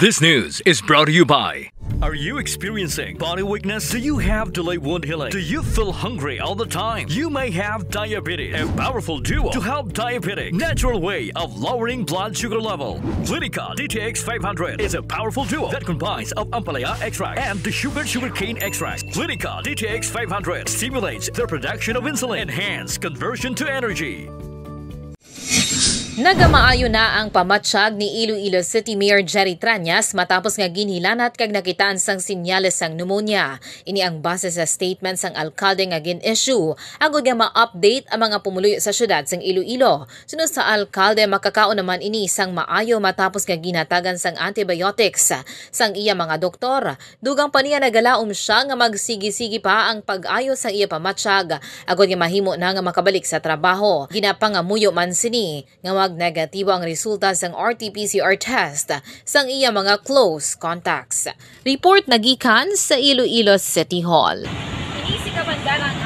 This news is brought to you by... Are you experiencing body weakness? Do you have delayed wound healing? Do you feel hungry all the time? You may have diabetes. A powerful duo to help diabetic. Natural way of lowering blood sugar level. Clinica DTX 500 is a powerful duo that combines of ampalaya extract and the sugarcane extract. Clinica DTX 500 stimulates the production of insulin, enhance conversion to energy. Nagamaayo na ang pamatsyag ni Iloilo City Mayor Jerry Treñas matapos nga ginhilanat kag nakitaan sang sinyales sang pneumonia. Ini ang base sa statement sang alkalde nga gin-issue agud nga ma-update ang mga pumuluyo sa syudad sang Iloilo. Sunod sa alkalde makakaon naman ini sang maayo matapos nga ginhatagan sang antibiotics sang iya mga doktor. Dugang pa niya nagalaom siya nga magsigi-sigi pa ang pag-ayo sang iya pamatsyag agud nga mahimo na nga makabalik sa trabaho. Ginapangamuyo man sini nga negatibo ang resulta sang RT-PCR test sang iya mga close contacts. Report nagikan sa Iloilo City Hall. Ini si Kabandarang